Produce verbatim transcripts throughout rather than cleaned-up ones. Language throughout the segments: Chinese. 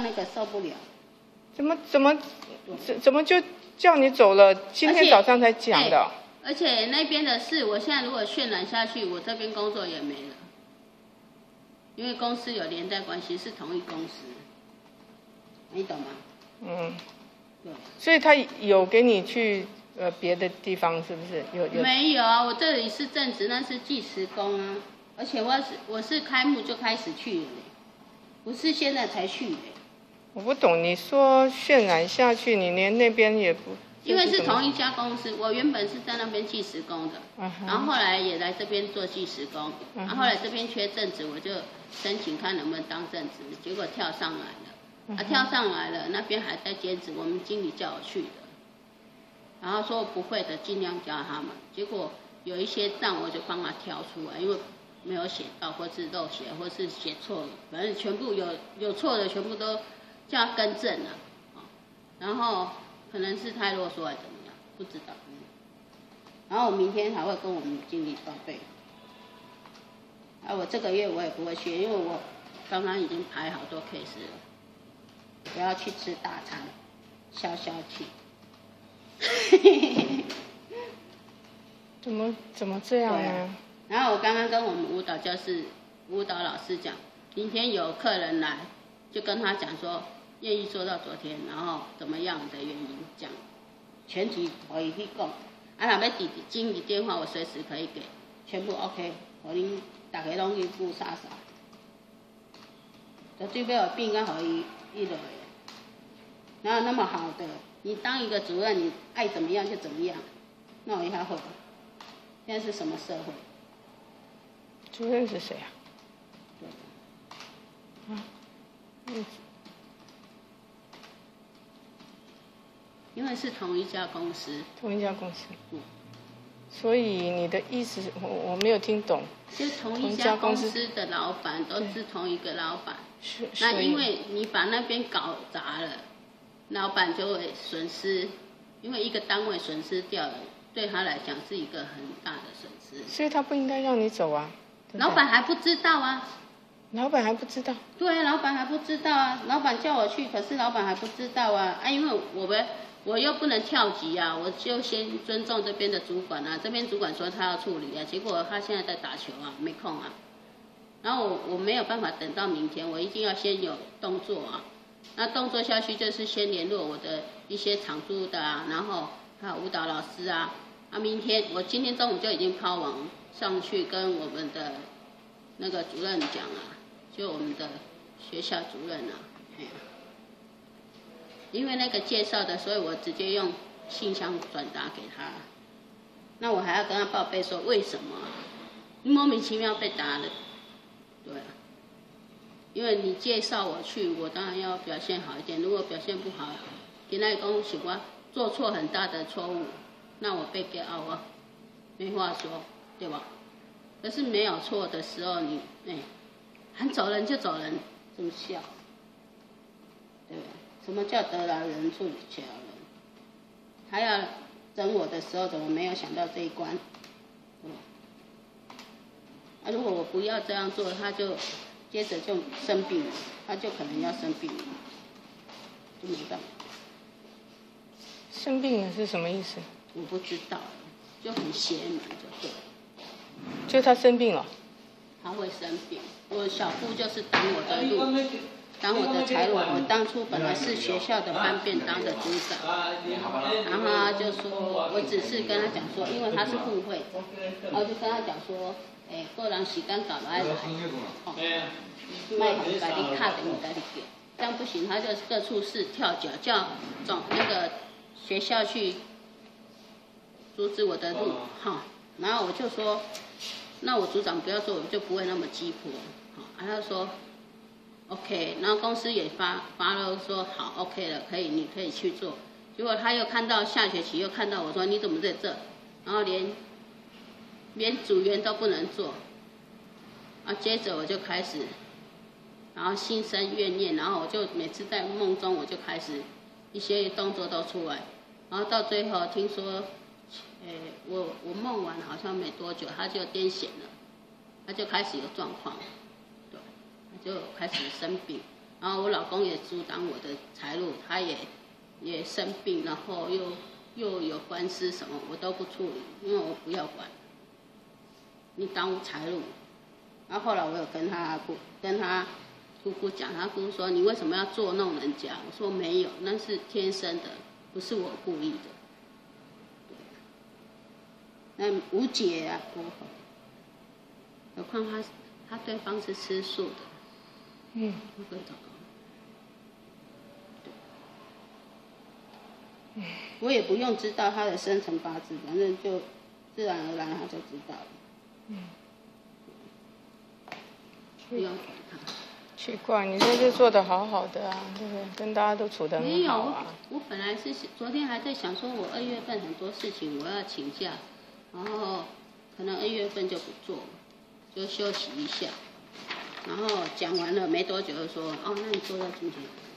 那个受不了。 怎么怎么怎怎么就叫你走了？今天早上才讲的。 而且那边的事，我现在如果渲染下去，我这边工作也没了，因为公司有连带关系，是同一公司，你懂吗？ 嗯。 对。 所以他有给你去呃别的地方，是不是？有有。 没有啊，我这里是正职，那是计时工啊，而且我是我是开幕就开始去了，不是现在才去的。 我不懂，你说渲染下去，你连那边也不。 因为是同一家公司，我原本是在那边计时工的，uh huh. 然后后来也来这边做计时工， uh huh. 然后后来这边缺正职，我就申请看能不能当正职，结果跳上来了， uh huh. 啊跳上来了，那边还在兼职，我们经理叫我去的，然后说我不会的尽量教他们，结果有一些账我就帮他挑出来，因为没有写到，或是漏写，或是写错了，反正全部有有错的全部都叫他更正了，然后。可能是太啰嗦还是怎么样，不知道。嗯、然后我明天还会跟我们经理报备。啊，我这个月我也不会去，因为我刚刚已经排好多 case 了，我要去吃大餐，消消气。 怎么怎么这样呢、啊？ 然后我刚刚跟我们舞蹈教室舞蹈老师讲，明天有客人来，就跟他讲说。愿意做到昨天，然后怎么样的原因讲，全体可以去讲。啊，若要弟弟经理电话，我随时可以给，全部 OK， 我恁大家拢去顾傻傻。就最尾变个互伊伊落的，哪有那么好的？你当一个主任，你爱怎么样就怎么样，那我一下会。现在是什么社会？ 主任是谁啊？对。啊，嗯。 因为是同一家公司， 同一家公司，嗯，所以你的意思我我没有听懂。 就同一家公司的老板都是同一个老板， 是。 那因为你把那边搞砸了，老板就会损失，因为一个单位损失掉了，对他来讲是一个很大的损失。 所以他不应该让你走啊。 老板还不知道啊。 老板还不知道。 对啊，老板还不知道啊，老板叫我去，可是老板还不知道啊，啊，因为我们。我又不能跳级啊，我就先尊重这边的主管啊。这边主管说他要处理啊，结果他现在在打球啊，没空啊。然后我我没有办法等到明天，我一定要先有动作啊。那动作下去就是先联络我的一些场租的啊，然后还有舞蹈老师啊。啊，明天我今天中午就已经抛网上去跟我们的那个主任讲啊，就我们的学校主任啊，哎呀。因为那个介绍的，所以我直接用信箱转达给他。那我还要跟他报备说为什么、啊？莫名其妙被打了，对啊。因为你介绍我去，我当然要表现好一点。如果表现不好，给那恭喜我做错很大的错误，那我被给熬啊，没话说，对吧？可是没有错的时候，你哎，喊走人就走人，怎么笑？对吧？什么叫得饶人处且饶人？他要整我的时候，怎么没有想到这一关？嗯，啊，如果我不要这样做，他就接着就生病了，他就可能要生病了，就没办法。 生病了是什么意思？ 我不知道，就很邪门，就对。 就他生病了。 他会生病，我小姑就是挡我的路。当我的财路，我当初本来是学校的班便当的组长，然后他就说，我只是跟他讲说，因为他是副会，然后就跟他讲说，诶、欸，个人时间到了爱来，哦，卖好家己卡等于家己给，这样不行，他就各处事跳脚，叫总那个学校去阻止我的路，哈，然后我就说，那我组长不要做，我就不会那么鸡婆，好，然后他说。OK， 然后公司也发发了说好 OK 了，可以，你可以去做。结果他又看到下学期又看到我说你怎么在这，然后连连组员都不能做，啊，接着我就开始，然后心生怨念，然后我就每次在梦中我就开始一些动作都出来，然后到最后听说，诶，我我梦完好像没多久他就癫痫了，他就开始有状况。就开始生病， 然后我老公也阻挡我的财路，他也也生病，然后又又有官司什么，我都不处理，因为我不要管，你耽误财路。然后后来我有跟他跟他姑姑讲，他姑姑说你为什么要捉弄人家？我说没有，那是天生的，不是我故意的。那无解啊，何况他他对方是吃素的， 嗯， 不会糟糕。我也不用知道他的生辰八字，反正就自然而然他就知道了。 嗯， 不用管他。 奇怪，你这就做得好好的啊，对不对？跟大家都处得很好啊。 没有，我我本来是昨天还在想说，我二月份很多事情我要请假，然后可能二月份就不做，就休息一下。然后讲完了没多久就说，哦，那你做到今天。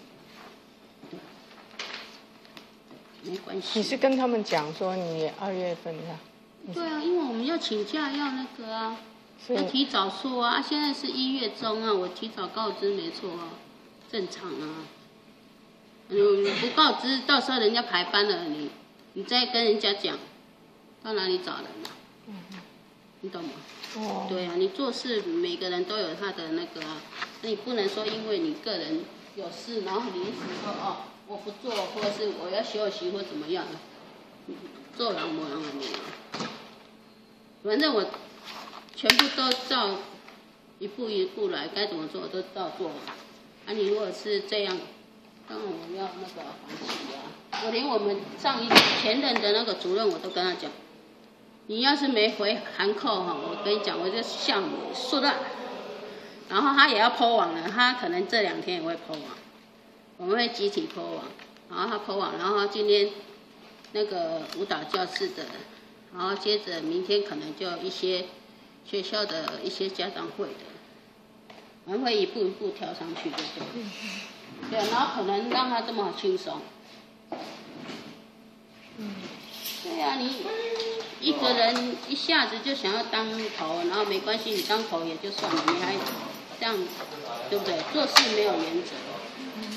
没关系。 你是跟他们讲说你二月份的？ 对啊，因为我们要请假要那个啊，要提早说啊。现在是一月中啊，我提早告知没错啊，正常啊。嗯，不告知，到时候人家排班了，你你再跟人家讲，到哪里找人啊？嗯，你懂吗？哦。对啊，你做事每个人都有他的那个啊，那你不能说因为你个人有事，然后临时说哦。我不做，或者是我要休息或怎么样，做人没人你啊。反正我全部都照一步一步来，该怎么做我都照做。啊，你如果是这样，当然我要那个放弃啊。我连我们上一前任的那个主任我都跟他讲，你要是没回函扣哈，我跟你讲，我就向你说了。然后他也要po网了，他可能这两天也会po网。我们会集体 po 网，然后他 po 网，然后今天那个舞蹈教室的，然后接着明天可能就一些学校的一些家长会的，我们会一步一步跳上去，对不对？对，然后可能让他这么轻松。对呀、啊，你一个人一下子就想要当头，然后没关系，你当头也就算了，你还这样，对不对？做事没有原则。